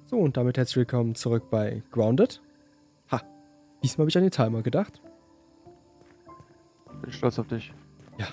So, und damit herzlich willkommen zurück bei Grounded. Ha, diesmal habe ich an den Timer gedacht. Bin stolz auf dich. Ja.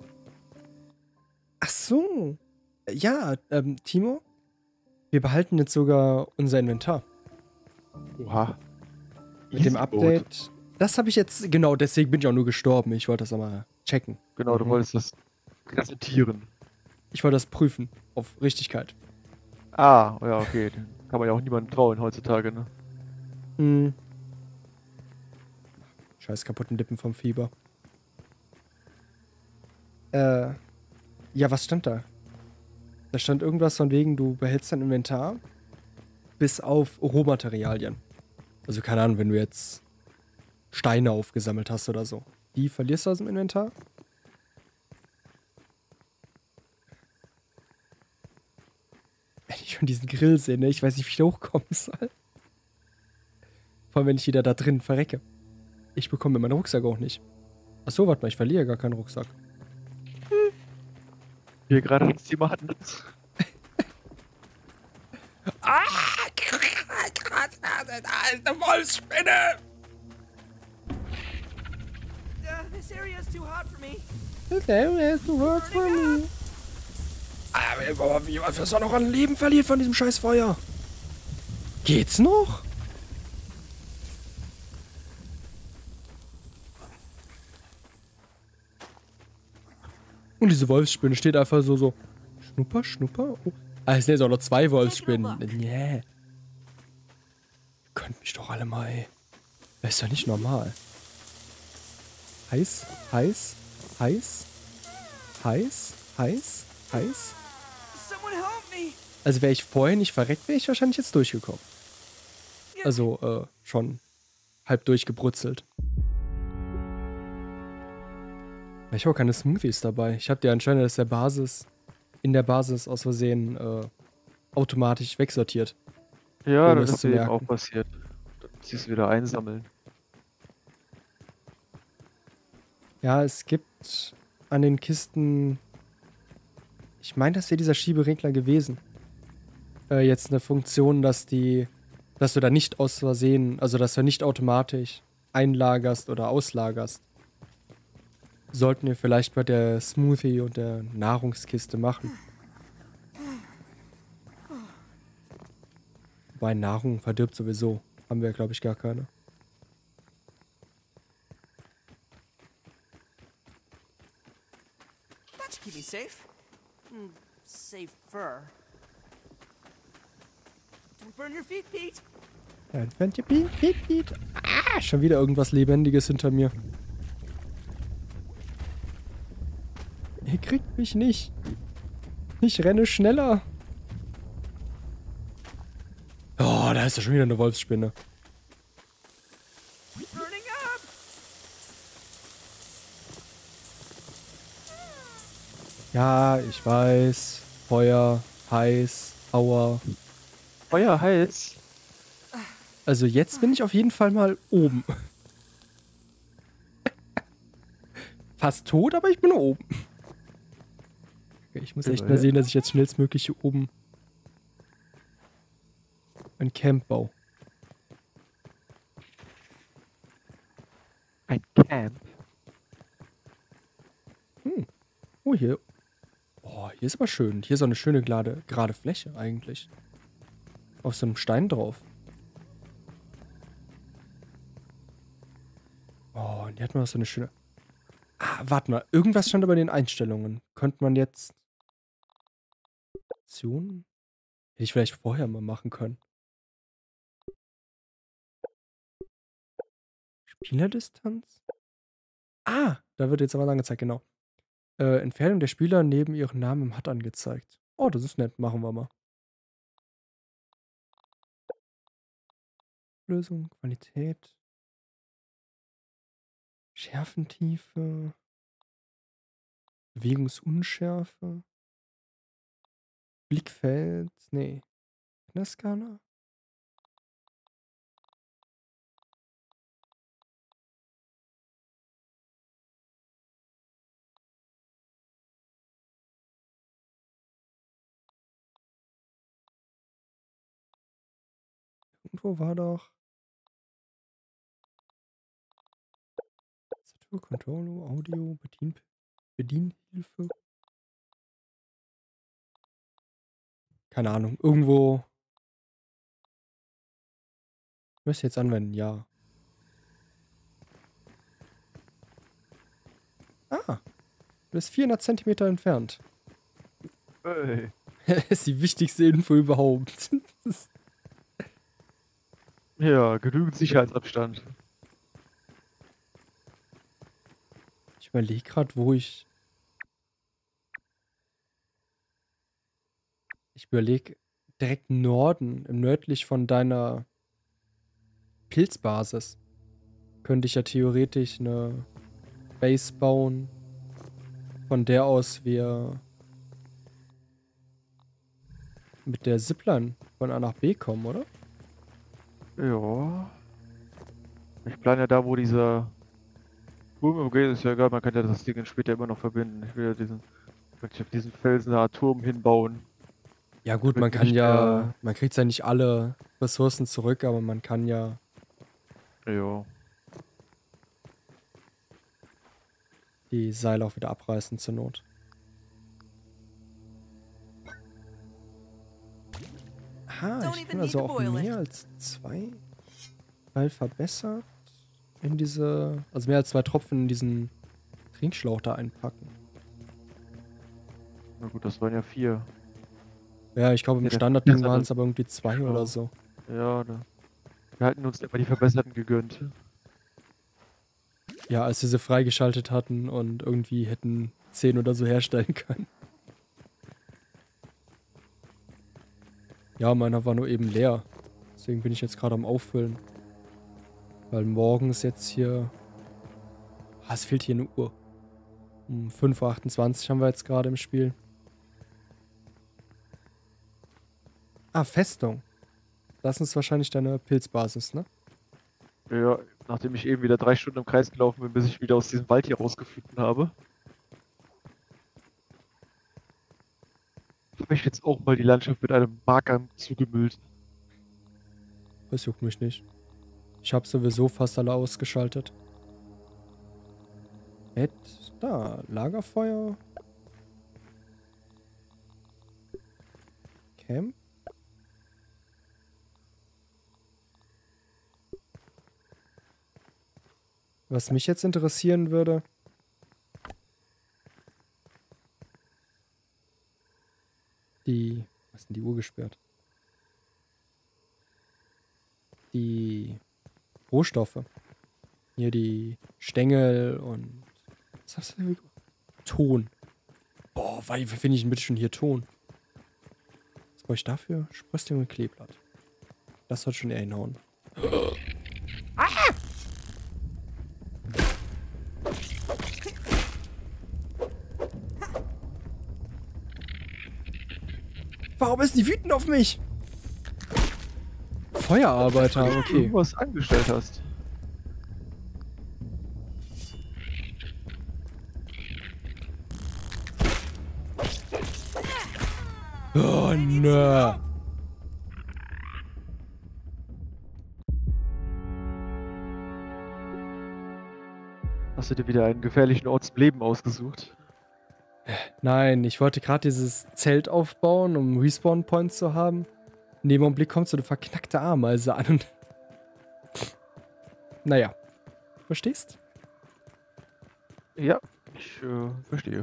Ach so. Ja, Timo, wir behalten jetzt sogar unser Inventar. Oha. Mit dem Easy Mode. Update. Das habe ich jetzt, genau, deswegen bin ich auch nur gestorben. Ich wollte das einmal checken. Genau, du wolltest das präsentieren. Ich wollte das prüfen auf Richtigkeit. Ah, ja, okay. Den kann man ja auch niemandem trauen heutzutage, ne? Hm. Scheiß kaputten Lippen vom Fieber. Äh, ja, was stand da? Da stand irgendwas von wegen, du behältst dein Inventar bis auf Rohmaterialien. Also keine Ahnung, wenn du jetzt Steine aufgesammelt hast oder so. Die verlierst du aus dem Inventar. Wenn ich schon diesen Grill sehe, ne? Ich weiß nicht, wie ich da hochkommen soll. Vor allem, wenn ich wieder da drin verrecke. Ich bekomme meinen Rucksack auch nicht. Achso, warte mal, ich verliere gar keinen Rucksack. Wir gerade das Thema hatten. Ah! Da ist eine Wolfsspinne! This area is too hot for me. Aber wie was er noch an Leben verliert von diesem scheiß Feuer? Geht's noch? Und diese Wolfsspinne steht einfach so. Schnupper, Schnupper? Oh. Ah, es sind jetzt auch noch 2 Wolfsspinnen. Nee. Ihr könnt mich doch alle mal, ey. Das ist doch nicht normal. Heiß, heiß, heiß, heiß, heiß, heiß. Someone help me. Also wäre ich vorher nicht verreckt, wäre ich wahrscheinlich jetzt durchgekommen. Also, schon halb durchgebrutzelt. Ich habe auch keine Smoothies dabei. Ich habe dir anscheinend in der Basis aus Versehen automatisch wegsortiert. Ja, Ohne das es ist zu mir eben auch merken. passiert. Dann muss ich es wieder einsammeln. Ja, es gibt an den Kisten. Ich meine, das wäre dieser Schieberegler gewesen. Jetzt eine Funktion, dass du da nicht aus Versehen, also dass du nicht automatisch einlagerst oder auslagerst. Sollten wir vielleicht bei der Smoothie und der Nahrungskiste machen. Wobei Nahrung verdirbt sowieso. Haben wir, glaube ich, gar keine. That should keep me safe. Safer. Don't burn your feet, Pete. Piep. Ah, schon wieder irgendwas Lebendiges hinter mir. Ihr kriegt mich nicht. Ich renne schneller. Oh, da ist ja schon wieder eine Wolfsspinne. Burning up. Ja, ich weiß. Feuer, heiß, Aua. Feuer heiß. Also jetzt bin ich auf jeden Fall mal oben. Fast tot, aber ich bin oben. Okay, ich muss echt mal sehen, dass ich jetzt schnellstmöglich hier oben ein Camp baue. Ein Camp. Oh, hier. Oh, hier ist aber schön. Hier ist auch eine schöne gerade Fläche eigentlich. Auf so einem Stein drauf. Oh, und hier hat man auch so eine schöne... Ah, warte mal. Irgendwas stand aber in den Einstellungen. Könnte man jetzt... Optionen? Hätte ich vielleicht vorher mal machen können. Spielerdistanz? Ah, da wird jetzt aber angezeigt, genau. Entfernung der Spieler neben ihrem Namen im HUD angezeigt. Oh, das ist nett. Machen wir mal. Lösung, Qualität. Schärfentiefe. Bewegungsunschärfe. Blickfeld. Nee. Knastskala? Irgendwo war doch. Tastatur, Controller, Audio, Bedienhilfe. Keine Ahnung. Irgendwo. Müsst ihr jetzt anwenden, ja. Ah, du bist 400 Zentimeter entfernt. Hey. Das ist die wichtigste Info überhaupt. Ja, genügend Sicherheitsabstand. Ich überlege gerade, wo ich. Ich überlege direkt Norden, im nördlich von deiner Pilzbasis. Könnte ich ja theoretisch eine Base bauen, von der aus wir mit der Zipline von A nach B kommen, oder? Ja. Ich plane ja da, wo dieser Turm geht, ist ja egal, man kann ja das Ding später immer noch verbinden. Ich will ja möchte auf diesen Felsen eine Art Turm hinbauen. Ja gut, Damit man wir kann nicht ja, mehr- man kriegt ja nicht alle Ressourcen zurück, aber man kann ja Ja. die Seile auch wieder abreißen zur Not. Aha, ich kann also auch mehr als 2 Teil verbessert in diese, also mehr als 2 Tropfen in diesen Trinkschlauch da einpacken. Na gut, das waren ja 4. Ja, ich glaube im Ja, der Standardding verbesserte waren es aber irgendwie 2 Trinkschlauch. oder so. Ja, ne. Wir hatten uns immer die verbesserten gegönnt. Ja, als wir sie freigeschaltet hatten und irgendwie hätten 10 oder so herstellen können. Ja, meiner war nur eben leer. Deswegen bin ich jetzt gerade am Auffüllen. Weil morgens jetzt hier. Ah, es fehlt hier eine Uhr. Um 5:28 Uhr haben wir jetzt gerade im Spiel. Ah, Festung. Das ist wahrscheinlich deine Pilzbasis, ne? Ja, nachdem ich eben wieder 3 Stunden im Kreis gelaufen bin, bis ich wieder aus diesem Wald hier rausgefunden habe. Habe ich jetzt auch mal die Landschaft mit einem Marker zugemüllt. Das juckt mich nicht. Ich habe sowieso fast alle ausgeschaltet. Bett, da, Lagerfeuer. Camp. Was mich jetzt interessieren würde. Was ist denn die Uhr gesperrt? Die Rohstoffe. Hier die Stängel und. Was hast du? Ton. Boah, wie finde ich denn bitte schon hier Ton? Was brauche ich dafür? Sprössling und Kleeblatt. Das soll schon eher hinhauen. Warum ist die wütend auf mich? Feuerarbeiter, okay. Du was angestellt hast. Oh, nö. Hast du dir wieder einen gefährlichen Ort zum Leben ausgesucht? Nein, ich wollte gerade dieses Zelt aufbauen, um Respawn-Points zu haben. In dem Augenblick kommt so eine verknackte Ameise an und. Naja. Verstehst? Ja, ich verstehe.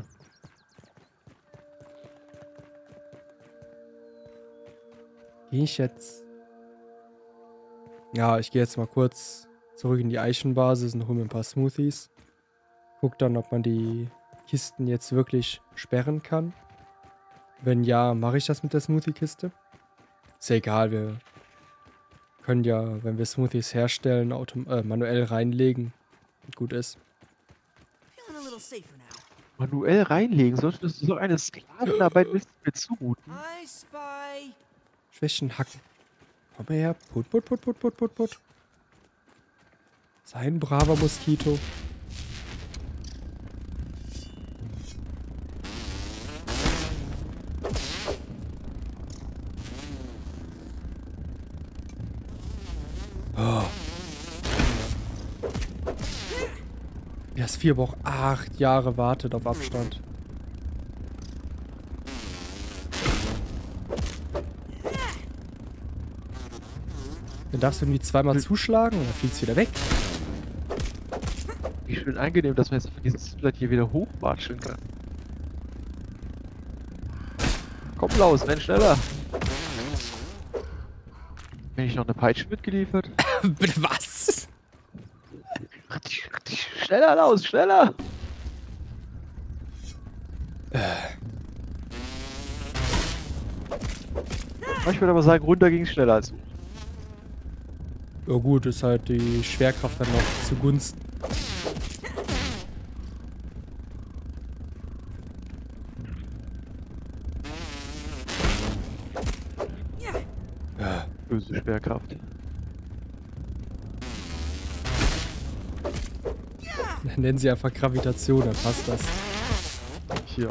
Gehe ich jetzt. Ja, ich gehe jetzt mal kurz zurück in die Eichenbasis und hole mir ein paar Smoothies. Guck dann, ob man die Kisten jetzt wirklich sperren kann. Wenn ja, mache ich das mit der Smoothie-Kiste. Ist ja egal, wir können ja, wenn wir Smoothies herstellen, manuell reinlegen. Gut ist. Feeling a little safer now. Manuell reinlegen, solltest du so eine Sklavenarbeit willst du mir zumuten? I spy. Schwächen hacken. Komm mal her. Put, put, put, put, put, put, put. Sei ein braver Moskito. PS4 braucht 8 Jahre, wartet auf Abstand. Dann darfst du irgendwie zweimal zuschlagen und dann fliegt's wieder weg. Wie schön angenehm, dass man jetzt von diesem Splat hier wieder hochwatscheln kann. Komm, Laus, renn schneller! Bin ich noch eine Peitsche mitgeliefert? Bitte was? Schneller, Laus, schneller! Ich würde aber sagen, runter ging es schneller als hoch. Ja gut, ist halt die Schwerkraft dann noch zugunsten. Ja. Böse Schwerkraft. Nennen sie einfach Gravitation, dann passt das. Ja.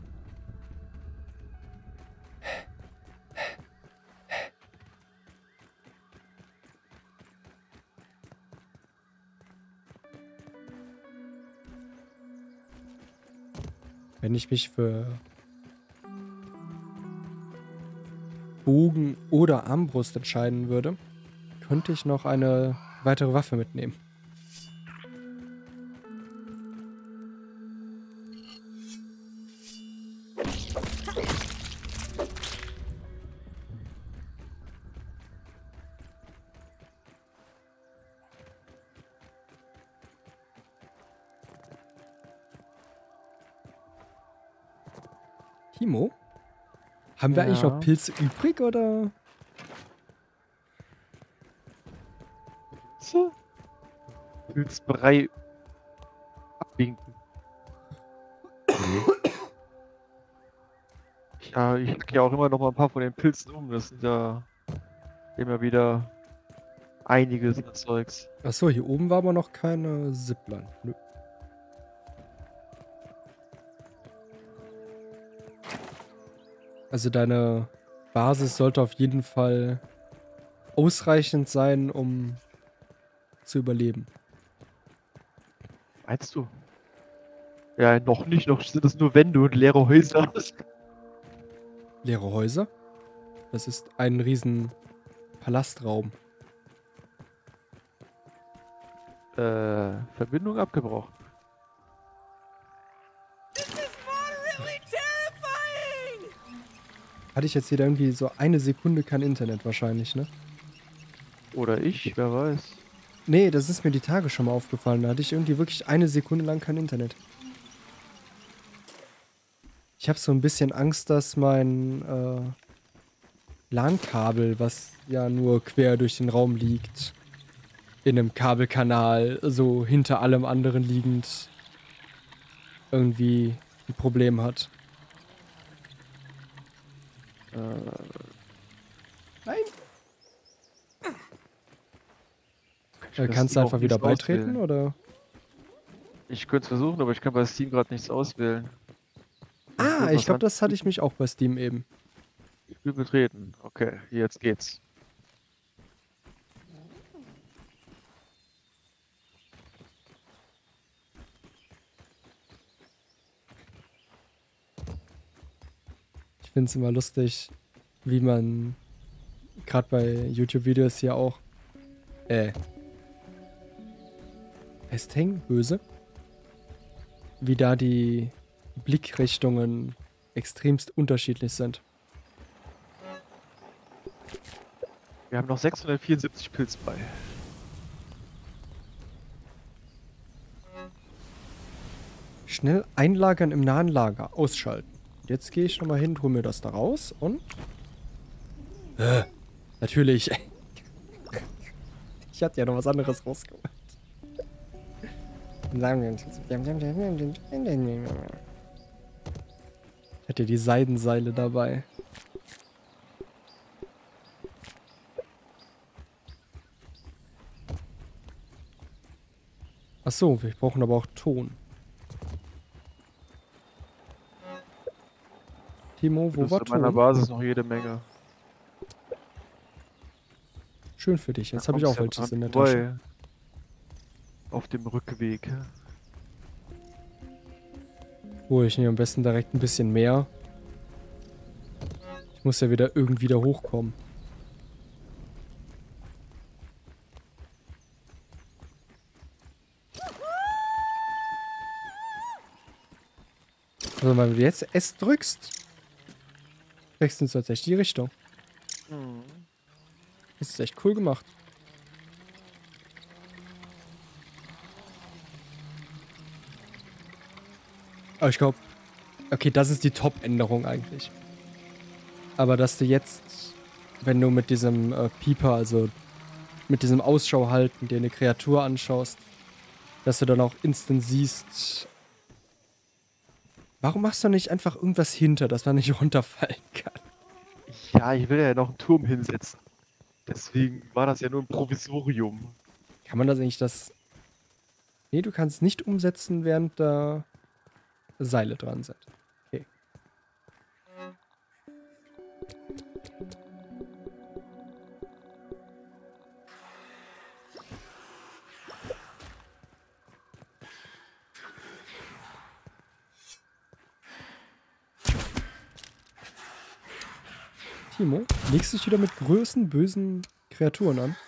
Wenn ich mich für Bogen oder Armbrust entscheiden würde, könnte ich noch eine weitere Waffe mitnehmen. Timo? Haben wir eigentlich noch Pilze übrig, oder? So. Pilzbrei abwinken. Ja, ich leg ja auch immer noch mal ein paar von den Pilzen um. Das sind ja immer wieder einiges an Zeugs. Achso, hier oben war aber noch keine Zipline. Nö. Also deine Basis sollte auf jeden Fall ausreichend sein, um zu überleben. Meinst du? Ja, noch nicht. Noch sind es nur Wände und leere Häuser. Leere Häuser? Das ist ein riesen Palastraum. Verbindung abgebrochen. This is moderately terrifying! Hatte ich jetzt hier irgendwie so eine Sekunde kein Internet wahrscheinlich, ne? Oder ich, wer weiß. Nee, das ist mir die Tage schon mal aufgefallen. Da hatte ich irgendwie wirklich eine Sekunde lang kein Internet. Ich habe so ein bisschen Angst, dass mein LAN-Kabel, was ja nur quer durch den Raum liegt, in einem Kabelkanal, so hinter allem anderen liegend, irgendwie ein Problem hat. Nein. Kannst du einfach wieder beitreten, oder? Ich könnte es versuchen, aber ich kann bei Steam gerade nichts auswählen. Ah, ich glaube, das hatte ich mich auch bei Steam eben. Spiel betreten. Okay, jetzt geht's. Ich finde es immer lustig, wie man gerade bei YouTube-Videos hier auch festhängen, böse, wie da die Blickrichtungen extremst unterschiedlich sind. Wir haben noch 674 Pilz bei. Schnell einlagern im nahen Lager, ausschalten. Jetzt gehe ich nochmal hin, hole mir das da raus und... natürlich. Ich hatte ja noch was anderes rausgeholt. Ich hatte die Seidenseile dabei. Achso, wir brauchen aber auch Ton. Timo, wo war in meiner Ton? Basis noch jede Menge. Schön für dich. Jetzt habe ich kommst auch ja welches dran in der vorbei. Tasche. Auf dem Rückweg. Ich nehme am besten direkt ein bisschen mehr. Ich muss ja wieder irgendwie da hochkommen. Also wenn du jetzt S drückst, wechseln du tatsächlich die Richtung. Mhm. Das ist echt cool gemacht. Aber ich glaube, okay, das ist die Top-Änderung eigentlich. Aber dass du jetzt, wenn du mit diesem Pieper, also mit diesem Ausschau halten, dir eine Kreatur anschaust, dass du dann auch instant siehst, warum machst du nicht einfach irgendwas hinter, dass man nicht runterfallen kann? Ja, ich will ja noch einen Turm hinsetzen. Deswegen war das ja nur ein Provisorium. Kann man das eigentlich das... Nee, du kannst nicht umsetzen, während da Seile dran sind. Okay. Timo, legst du dich wieder mit größten, bösen Kreaturen an?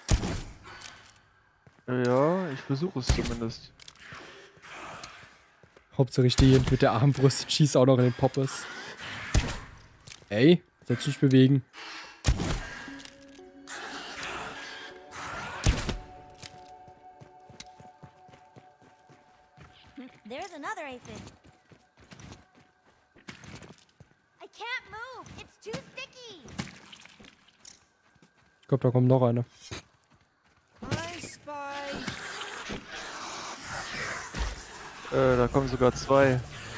Ja, ich versuche es zumindest. Hauptsache ich stehe mit der Armbrust, schieß auch noch in den Poppes. Ey, setz dich bewegen. There's another aphid. I can't move. It's too sticky. Ich glaube, da kommt noch eine. I spy. Da kommen sogar zwei.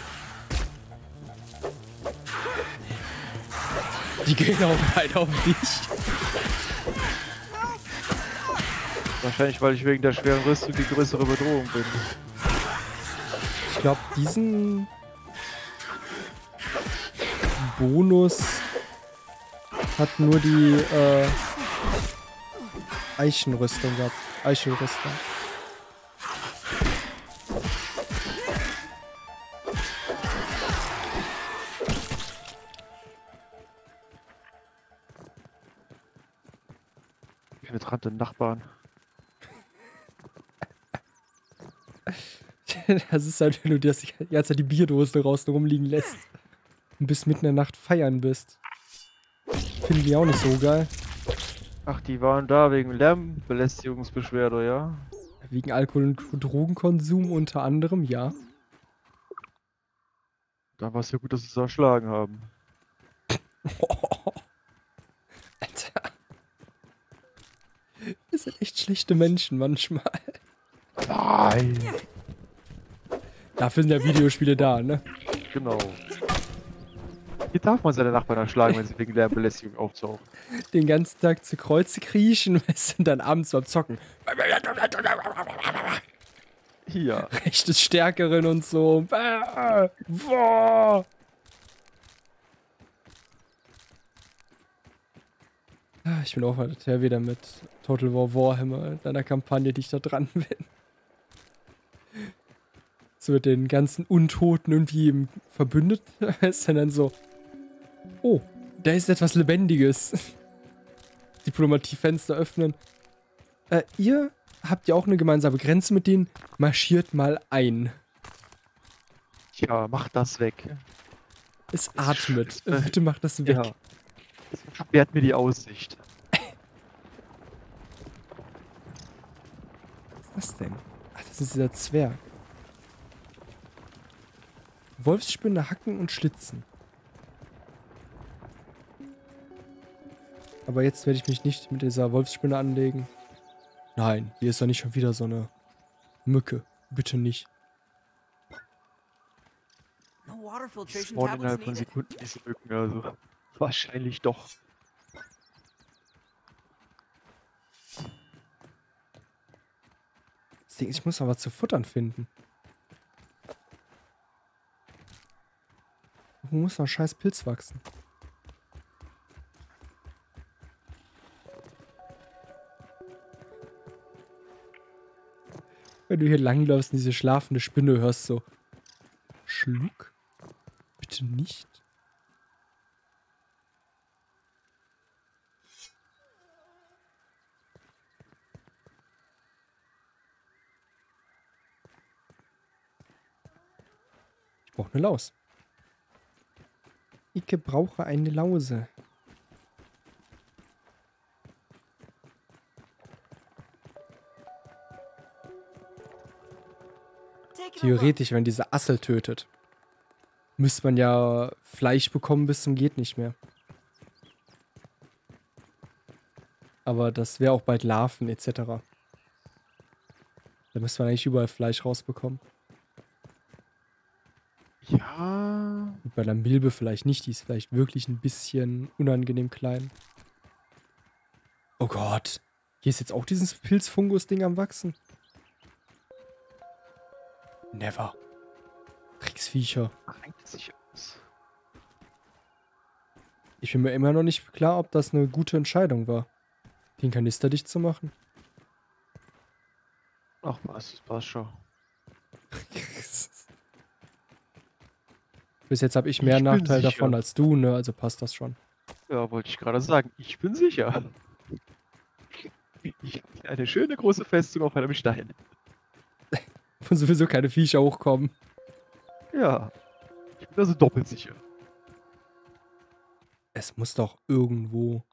Die gehen auch beide auf dich. Wahrscheinlich, weil ich wegen der schweren Rüstung die größere Bedrohung bin. Ich glaube, diesen Bonus hat nur die Eichenrüstung gehabt. Eichelrüstung. Penetrante Nachbarn. Das ist halt, wenn du dir die ganze Zeit die Bierdose draußen rumliegen lässt und bis mitten in der Nacht feiern bist. Finden die auch nicht so geil. Ach, die waren da wegen Lärmbelästigungsbeschwerde, ja? Wegen Alkohol- und Drogenkonsum unter anderem, ja. Da war es ja gut, dass sie es erschlagen haben. Alter. Wir sind echt schlechte Menschen manchmal. Nein! Dafür sind ja Videospiele da, ne? Genau. Hier darf man seine Nachbarn erschlagen, wenn sie wegen Lärmbelästigung auftauchen. Den ganzen Tag zu Kreuze kriechen und sind dann abends beim Zocken. Hier. Recht ist Stärkerin und so. Boah. Ich bin auch heute wieder mit Total War Warhammer, deiner Kampagne, die ich da dran bin. So mit den ganzen Untoten irgendwie im verbündet ist dann so, oh, da ist etwas Lebendiges. Diplomatiefenster öffnen. Ihr habt ja auch eine gemeinsame Grenze mit denen. Marschiert mal ein. Ja, mach das weg. Es atmet. Bitte macht das weg. Ja. Das versperrt mir die Aussicht. Was ist das denn? Ach, das ist dieser Zwerg. Wolfsspinne hacken und schlitzen. Aber jetzt werde ich mich nicht mit dieser Wolfsspinne anlegen. Nein, hier ist doch nicht schon wieder so eine Mücke. Bitte nicht. No water filtration Spawn tablets innerhalb von needed. Sekunden diese Mücken, also. Wahrscheinlich doch. Das Ding, ich muss aber zu futtern finden. Wo muss noch ein scheiß Pilz wachsen? Wenn du hier langläufst und diese schlafende Spinne hörst, so Schluck, bitte nicht? Ich brauche eine Laus. Ich brauche eine Lause. Take it a look. Theoretisch, wenn diese Assel tötet, müsste man ja Fleisch bekommen bis zum geht nicht mehr. Aber das wäre auch bald Larven etc. Da müsste man eigentlich überall Fleisch rausbekommen. Ja. Und bei der Milbe vielleicht nicht, die ist vielleicht wirklich ein bisschen unangenehm klein. Oh Gott. Hier ist jetzt auch dieses Pilzfungus-Ding am Wachsen. Never. Drecksviecher. Reicht sich aus. Ich bin mir immer noch nicht klar, ob das eine gute Entscheidung war, den Kanister dicht zu machen. Ach was, das passt schon. Bis jetzt habe ich mehr Ich bin Nachteil davon sicher. als du, ne? Also passt das schon. Ja, wollte ich gerade sagen. Ich bin sicher. Ich habe eine schöne große Festung auf einem Stein. Wo sowieso keine Viecher hochkommen. Ja. Ich bin also doppelt sicher. Es muss doch irgendwo...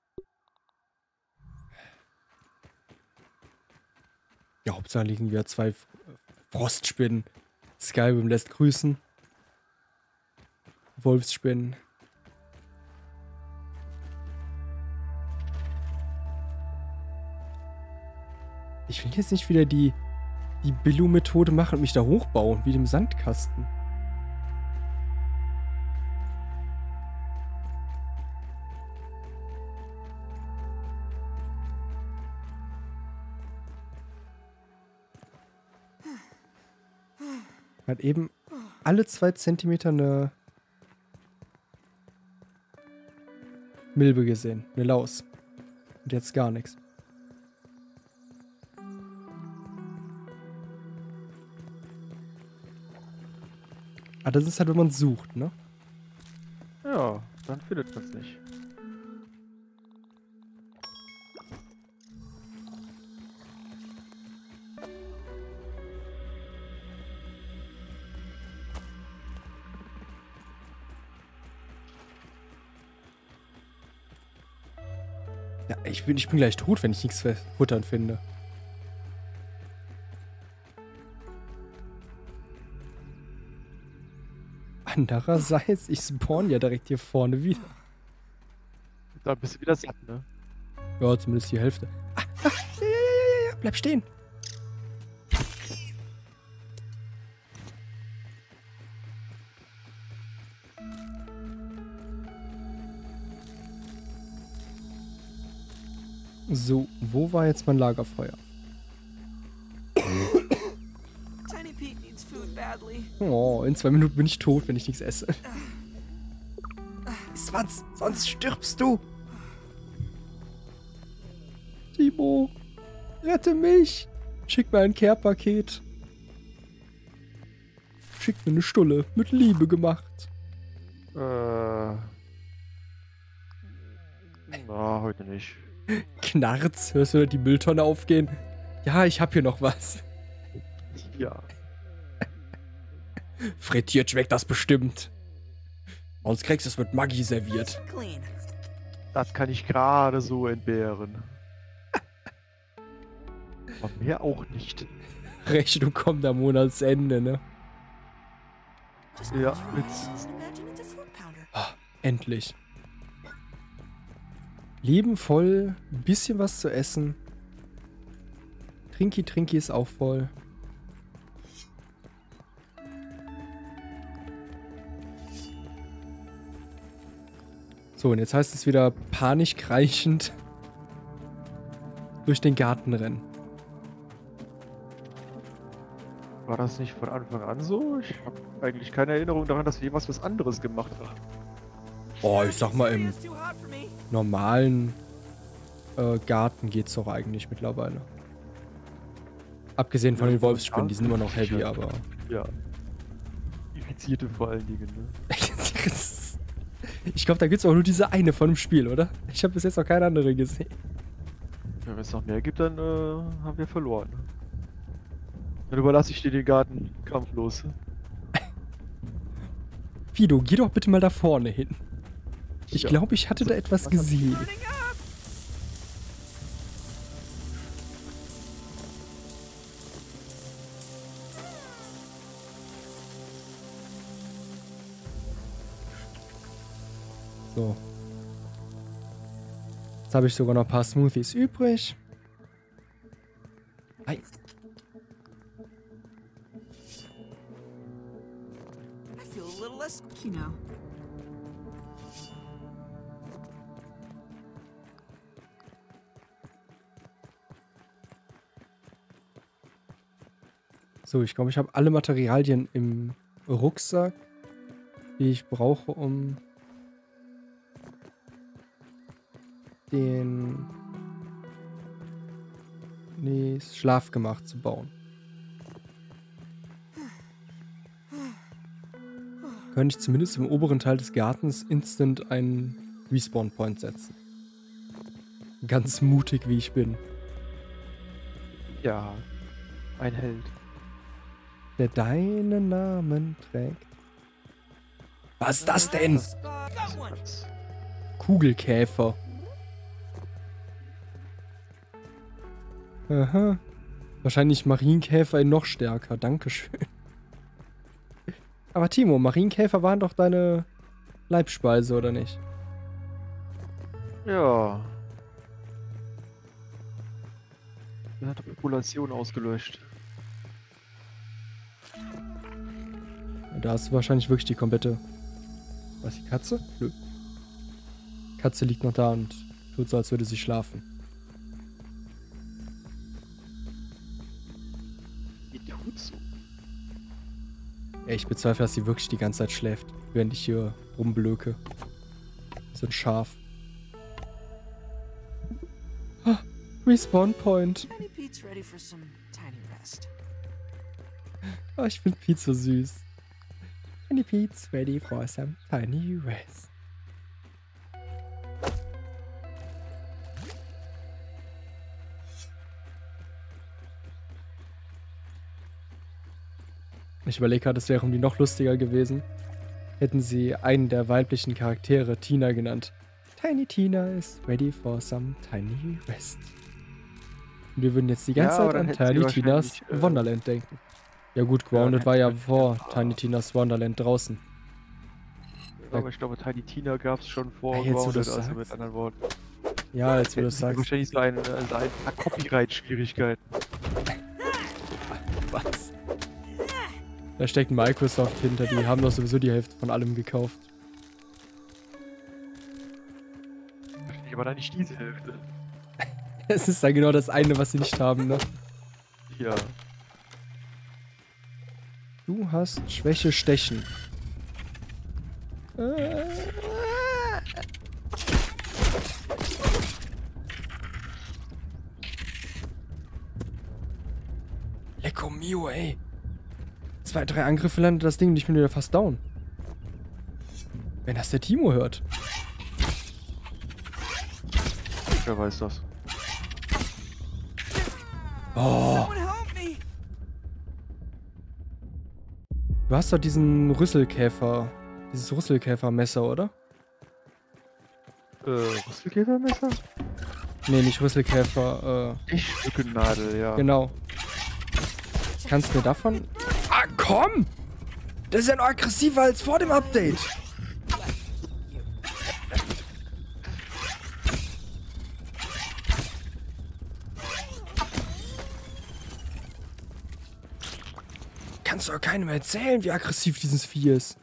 Ja, Hauptsache liegen wir 2 Frostspinnen. Skyrim lässt grüßen. Wolfsspinnen. Ich will jetzt nicht wieder die Billo-Methode machen und mich da hochbauen, wie dem Sandkasten. Hat eben alle 2 Zentimeter eine Milbe gesehen, eine Laus. Und jetzt gar nichts. Ah, das ist halt, wenn man sucht, ne? Ja, dann findet man es nicht. Ja, ich bin gleich tot, wenn ich nichts für Futtern finde. Andererseits, ich spawn ja direkt hier vorne wieder. Da bist du wieder satt, ne? Ja, zumindest die Hälfte. Ja, bleib stehen. So, wo war jetzt mein Lagerfeuer? Tiny Pete needs food badly. Oh, in 2 Minuten bin ich tot, wenn ich nichts esse. Iss was, sonst stirbst du. Timo, rette mich. Schick mir ein Care-Paket. Schick mir eine Stulle, mit Liebe gemacht. Na, heute nicht. Knarz, hörst du da die Mülltonne aufgehen? Ja, ich hab hier noch was. Ja. Frittiert schmeckt das bestimmt. Sonst kriegst du es mit Maggi serviert. Clean. Das kann ich gerade so entbehren. Aber mehr auch nicht. Rechnung kommt am Monatsende, ne? Just Ja, close your jetzt. eyes and imagine it's a food powder. Ah, endlich. Leben voll, ein bisschen was zu essen. Trinki ist auch voll. So, und jetzt heißt es wieder panisch kreischend durch den Garten rennen. War das nicht von Anfang an so? Ich habe eigentlich keine Erinnerung daran, dass wir jemals was anderes gemacht haben. Oh, ich sag mal, im It's too hot for me. normalen Garten geht's doch eigentlich mittlerweile. Abgesehen von Ja, den Wolfsspinnen, die sind immer noch heavy, sicher. aber... Ja. Infizierte vor allen Dingen, ne? Ich glaube, da gibt es auch nur diese eine von dem Spiel, oder? Ich habe bis jetzt noch keine andere gesehen. Ja, wenn es noch mehr gibt, dann haben wir verloren. Dann überlasse ich dir den Garten kampflos. Fido, geh doch bitte mal da vorne hin. Ich Ja. glaube, ich hatte da etwas gesehen. Burning up! So. Jetzt habe ich sogar noch ein paar Smoothies übrig. Ei. I feel a little less, you know. So, ich glaube, ich habe alle Materialien im Rucksack, die ich brauche, um das Schlafgemach zu bauen. Könnte ich zumindest im oberen Teil des Gartens instant einen Respawn-Point setzen. Ganz mutig, wie ich bin. Ja, ein Held. Der deinen Namen trägt. Was ist das denn? Got one! Kugelkäfer. Aha. Wahrscheinlich Marienkäfer in noch stärker. Dankeschön. Aber Timo, Marienkäfer waren doch deine Leibspeise, oder nicht? Ja. Er hat die Population ausgelöscht. Da hast du wahrscheinlich wirklich die komplette... Was, die Katze? Nö. Katze liegt noch da und tut so, als würde sie schlafen. Die tut so. Ey, ich bezweifle, dass sie wirklich die ganze Zeit schläft, während ich hier rumblöke. So ein Schaf. Ah, Respawn Point. Tiny Pete's ready for some tiny rest. Oh, ich finde Pete so süß. Tiny Pete's ready for some tiny rest. Ich überlege gerade, es wäre irgendwie noch lustiger gewesen. Hätten sie einen der weiblichen Charaktere Tina genannt. Tiny Tina is ready for some tiny rest. Und wir würden jetzt die ganze Ja, aber Zeit dann an hätten sie Tiny Tinas wahrscheinlich, Wonderland denken. Ja gut, Grounded dann war ja hätten sie vor wahrscheinlich- Tiny Tinas Wonderland draußen. Aber ich glaube, Tiny Tina gab es schon vor Ja, jetzt, wo Grounded, du's also sagst. mit anderen Worten. Ja, als wir Hätten das sie sagst. wahrscheinlich so ein paar Copyright-Schwierigkeiten. Was? Da steckt Microsoft hinter, die haben doch sowieso die Hälfte von allem gekauft. Wahrscheinlich aber dann nicht diese Hälfte. Es ist dann genau das eine, was sie nicht haben, ne? Ja. Du hast Schwäche Stechen. Lecco mio, ey. 2, 3 Angriffe landet das Ding und ich bin wieder fast down. Wenn das der Timo hört. Wer weiß das. Oh, Someone help me! du hast doch diesen Rüsselkäfer. Dieses Rüsselkäfermesser, oder? Rüsselkäfermesser? Nee, nicht Rüsselkäfer, Stückennadel, ja. genau. Kannst du mir davon... Ah, komm! Das ist ja noch aggressiver als vor dem Update. Kannst du doch keinem erzählen, wie aggressiv dieses Vieh ist.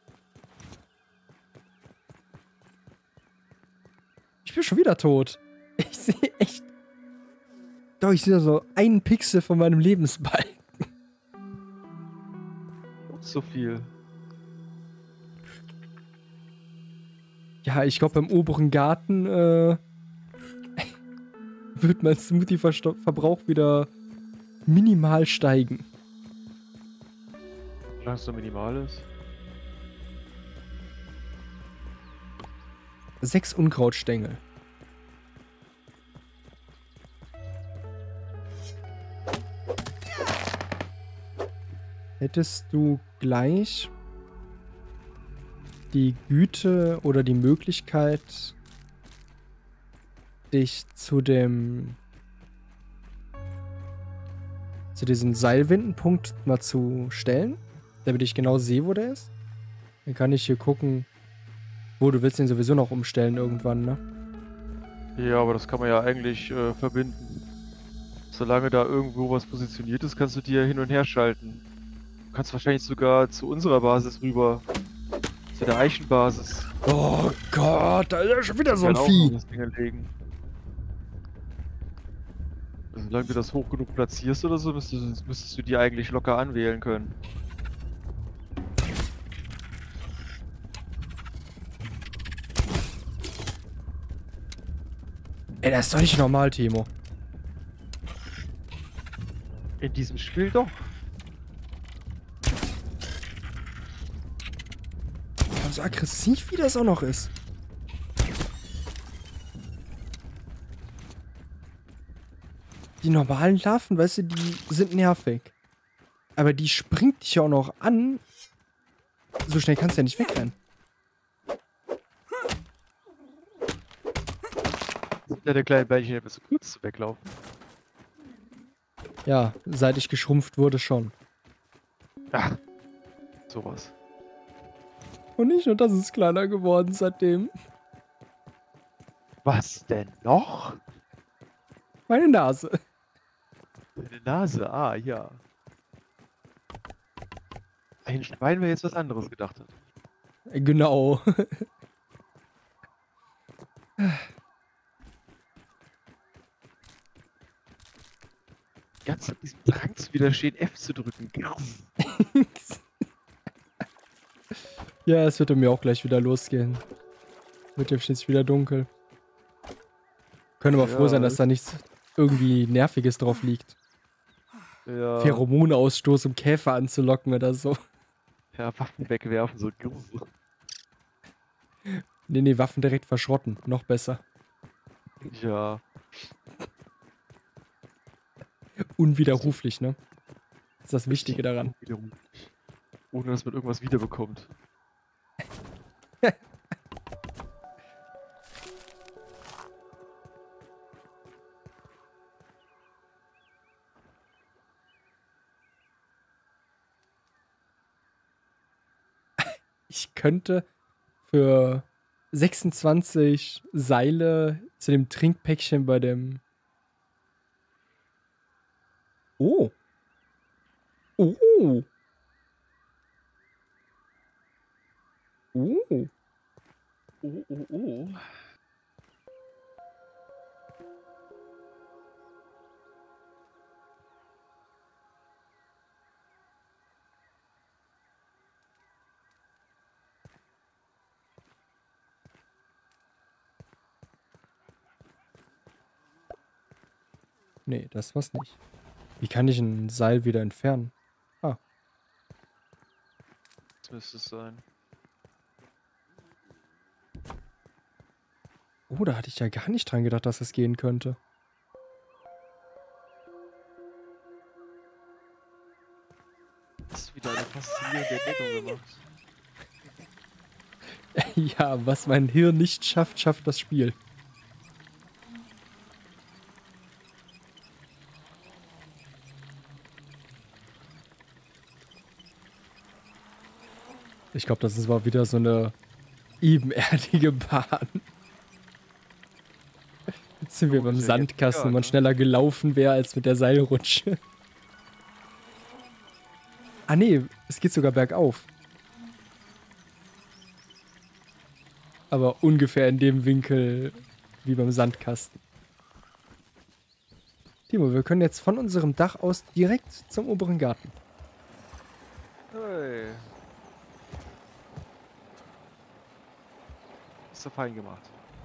Ich bin schon wieder tot. Ich sehe echt... Doch, ich sehe so einen Pixel von meinem Lebensball. So viel. Ja, ich glaube, beim oberen Garten wird mein Smoothie-Verbrauch wieder minimal steigen. Solange es so minimal ist. 6 Unkrautstängel. Hättest du gleich die Güte oder die Möglichkeit, dich zu diesem Seilwindenpunkt mal zu stellen, damit ich genau sehe, wo der ist? Dann kann ich hier gucken, wo du willst den sowieso noch umstellen irgendwann, ne? Ja, aber das kann man ja eigentlich verbinden. Solange da irgendwo was positioniert ist, kannst du die ja hin und her schalten. Du kannst wahrscheinlich sogar zu unserer Basis rüber. Zu der Eichenbasis. Oh Gott, da ist ja schon wieder so ein Kann auch Vieh. noch das Ding legen. Solange du das hoch genug platzierst oder so, müsstest du die eigentlich locker anwählen können. Ey, das ist doch nicht normal, Timo. In diesem Spiel doch. Und so aggressiv, wie das auch noch ist. Die normalen Larven, weißt du, die sind nervig. Aber die springt dich ja auch noch an. So schnell kannst du ja nicht wegrennen. Sind deine kleinen Beinchen etwas zu kurz zu weglaufen? Ja, seit ich geschrumpft wurde schon. Ach, sowas. Und nicht nur das ist kleiner geworden seitdem. Was denn noch? Meine Nase. Deine Nase, ah, ja. Ein Schwein, wer jetzt was anderes gedacht hat. Genau. Ganz diesem Drang zu widerstehen, F zu drücken. Ja, es wird bei mir auch gleich wieder losgehen. Wird jetzt schließlich wieder dunkel. Können aber froh sein, dass da nichts irgendwie Nerviges drauf liegt. Ja. Pheromonausstoß, um Käfer anzulocken oder so. Ja, Waffen wegwerfen, so. Nee, Waffen direkt verschrotten. Noch besser. Ja. Unwiderruflich, ne? Das ist das Wichtige daran. Ohne dass man irgendwas wiederbekommt. Ich könnte für 26 Seile zu dem Trinkpäckchen bei dem... Oh. Oh. Oh. Oh. Nee, das war's nicht. Wie kann ich ein Seil wieder entfernen? Ah. Das müsste es sein. Oh, da hatte ich ja gar nicht dran gedacht, dass das gehen könnte. Hast du wieder eine faszinierende Entdeckung gemacht? Ja, was mein Hirn nicht schafft, schafft das Spiel. Ich glaube, das ist mal wieder so eine ebenerdige Bahn. Jetzt sind wir beim ist ja Sandkasten, jetzt wo man egal, ne? schneller gelaufen wäre als mit der Seilrutsche. Ah nee, es geht sogar bergauf. Aber ungefähr in dem Winkel wie beim Sandkasten. Timo, wir können jetzt von unserem Dach aus direkt zum oberen Garten. Hey. Ist doch fein gemacht.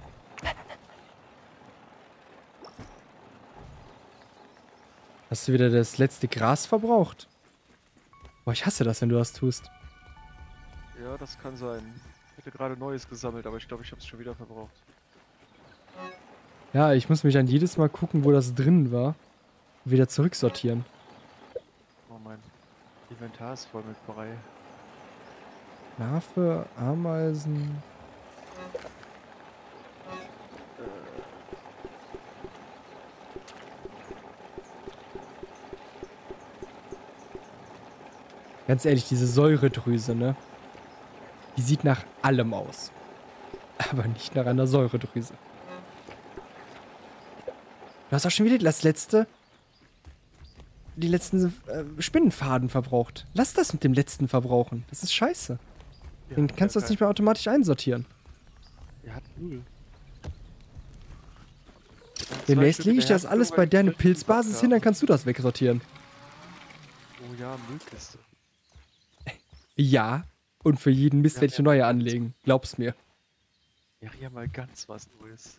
Hast du wieder das letzte Gras verbraucht? Boah, ich hasse das, wenn du das tust. Ja, das kann sein. Ich hätte gerade Neues gesammelt, aber ich glaube, ich habe es schon wieder verbraucht. Ja, ich muss mich dann jedes Mal gucken, wo das drin war. Wieder zurücksortieren. Oh, mein Inventar ist voll mit Brei. Larve, Ameisen. Ganz ehrlich, diese Säuredrüse, ne? Die sieht nach allem aus. Aber nicht nach einer Säuredrüse. Du hast auch schon wieder die letzten Spinnenfaden verbraucht. Lass das mit dem letzten verbrauchen. Das ist scheiße. Ja, Den kannst du das nicht mehr automatisch einsortieren. Er hat null. Demnächst lege ich das alles bei deiner Pilzbasis hin, dann kannst du das wegsortieren. Oh ja, Müllkiste. Ja. Und für jeden Mist Ja, werde ich eine neue anlegen. Glaub's mir. Ja, mal ganz was Neues.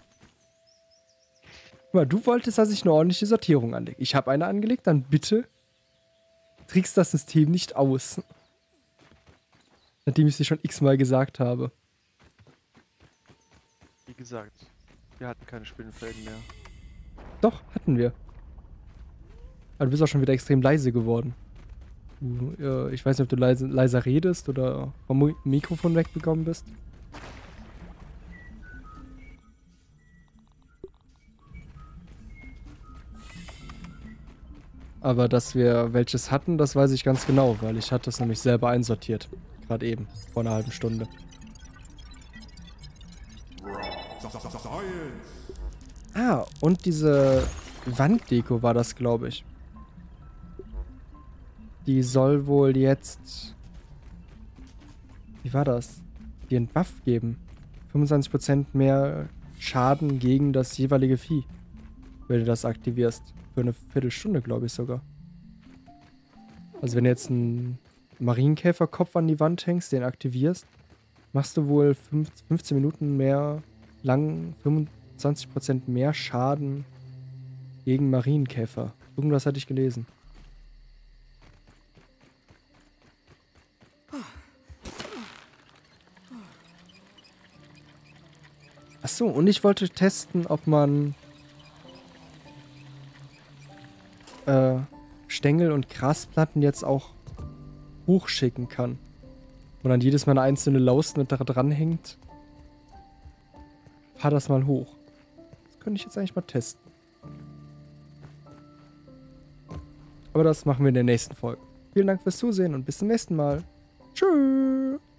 Guck mal, du wolltest, dass ich eine ordentliche Sortierung anlege. Ich habe eine angelegt, dann bitte trickst das System nicht aus. Nachdem ich es dir schon x-mal gesagt habe. Wie gesagt, wir hatten keine Spinnenfäden mehr. Doch, hatten wir. Aber du bist auch schon wieder extrem leise geworden. Ich weiß nicht, ob du leiser redest oder vom Mikrofon weggekommen bist. Aber dass wir welches hatten, das weiß ich ganz genau, weil ich hatte es nämlich selber einsortiert. Gerade eben, vor einer halben Stunde. Ah, und diese Wanddeko war das, glaube ich. Die soll wohl jetzt... Wie war das? Die einen Buff geben. 25% mehr Schaden gegen das jeweilige Vieh. Wenn du das aktivierst. Für eine Viertelstunde, glaube ich sogar. Also wenn du jetzt einen Marienkäferkopf an die Wand hängst, den aktivierst, machst du wohl 15 Minuten mehr lang 25% mehr Schaden gegen Marienkäfer. Irgendwas hatte ich gelesen. Achso, und ich wollte testen, ob man Stängel und Grasplatten jetzt auch hochschicken kann. Und dann jedes Mal eine einzelne Laus mit da dran hängt. Fahr das mal hoch. Das könnte ich jetzt eigentlich mal testen. Aber das machen wir in der nächsten Folge. Vielen Dank fürs Zusehen und bis zum nächsten Mal. Tschüss.